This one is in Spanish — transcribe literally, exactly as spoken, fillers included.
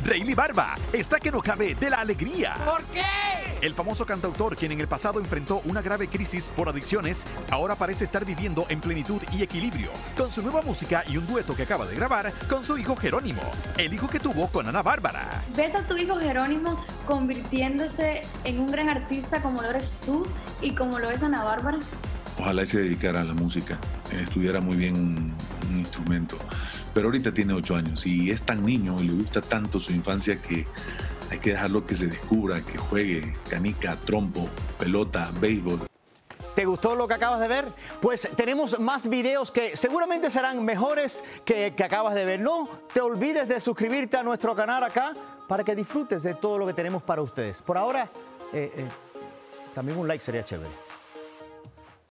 Rayleigh Barba está que no cabe de la alegría. ¿Por qué? El famoso cantautor, quien en el pasado enfrentó una grave crisis por adicciones, ahora parece estar viviendo en plenitud y equilibrio, con su nueva música y un dueto que acaba de grabar con su hijo Jerónimo, el hijo que tuvo con Ana Bárbara. ¿Ves a tu hijo Jerónimo convirtiéndose en un gran artista como lo eres tú y como lo es Ana Bárbara? Ojalá se dedicara a la música, estudiara muy bien un, un instrumento. Pero ahorita tiene ocho años y es tan niño y le gusta tanto su infancia que hay que dejarlo que se descubra, que juegue canica, trompo, pelota, béisbol. ¿Te gustó lo que acabas de ver? Pues tenemos más videos que seguramente serán mejores que, que acabas de ver. No te olvides de suscribirte a nuestro canal acá para que disfrutes de todo lo que tenemos para ustedes. Por ahora, eh, eh, también un like sería chévere.